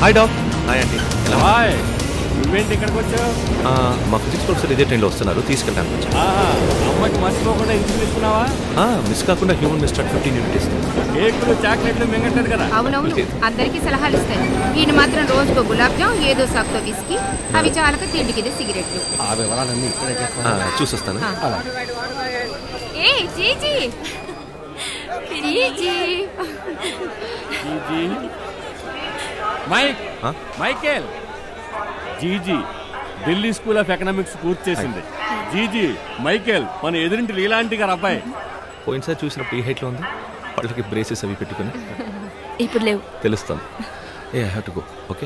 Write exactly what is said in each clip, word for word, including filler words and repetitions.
Hi doc. Hi అండి. Hi. నువ్వేంటి ఇక్కడికి వచ్చావు? మా ఫిజిక్స్ ప్రొఫెసర్ ఇదే ట్రైన్లో వస్తున్నారు, తీసుకెళ్ళడానికి వచ్చాను. అమ్మకి మర్చిపోకుండా ఇంటికి తీసుకున్నావా? మిస్ కాకుండా హ్యూమన్ మిస్టర్ ఫిఫ్టీన్ యూనిట్ ఇస్తాను. కేకులు చాక్లెట్లు మింగట్లేదు కదా? అవునవును, అందరికీ సలహాలు ఇస్తాను. ఈయన మాత్రం రోజుకో గులాబ్ జామ్, ఏదో సాకుతో విస్కీ, అవి చాలక తిండికి సిగరెట్లు. ఆ వివరాలన్నీ ఇక్కడే చూసొస్తాను. ఏ GG GG mike Michael GG Delhi school of economics పూర్తి చేసింది. జీజీ మైకేల్ మన ఎదురింటి లీలాంటి గారు అబ్బాయి. పోయినసారి చూసినప్పుడు ఈ హైట్లో ఉంది, వాళ్ళకి బ్రేసెస్ అవి పెట్టుకుని. ఇప్పుడు లేవు. తెలుస్తాను. ఏ I have to go. Okay.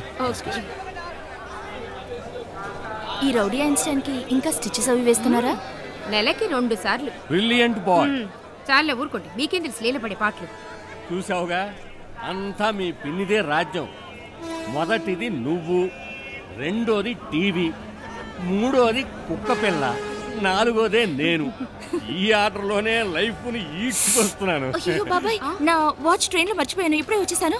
ఈ రౌడీ ఐన్స్టైన్ కి ఇంకా స్టిచెస్ అవి వేస్తున్నారా? నెలకి రెండు సార్లు. Brilliant boy. చాలే ఊరుకోండి, మీకేం తెలుసు లీలపడే పాటలు. చూసావుగా, అంతా మీ పిన్నిదే రాజ్యం. మొదటిది నువ్వు, రెండోది టీవీ, మూడోది కుక్క పిల్ల, నాలుగోదే నేను. ఈ ఆర్డర్లోనే లైఫ్ ని ఈడ్చుకొస్తున్నాను. బాబాయ్, నా వాచ్ ట్రైన్ లో మర్చిపోయాను, ఇప్పుడే వచ్చేసాను.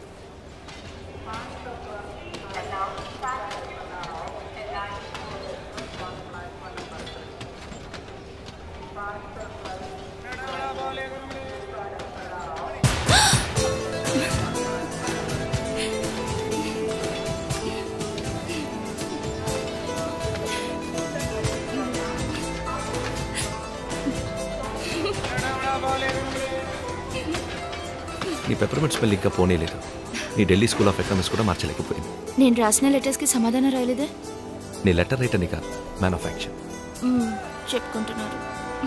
నీ పెప్పర్మెంట్ స్మెల్ ఇంకా పోనీలేదు. నీ ఢిల్లీ స్కూల్ ఆఫ్ ఎకనామిక్స్ కూడా మార్చలేకపోయింది. నేను రాసిన లెటర్స్ కి సమాధానం రాలేదే. నీ లెటర్ రైటర్ నీ కాదు, మ్యాన్ ఆఫ్ యాక్షన్. చెప్పుకుంటున్నారు.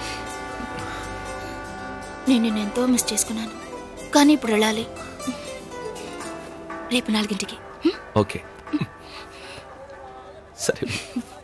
నేను నేను ఎంతో మిస్ చేసుకున్నాను, కానీ ఇప్పుడు వెళ్ళాలి. రేపు నాలుగింటికి. ఓకే సరే.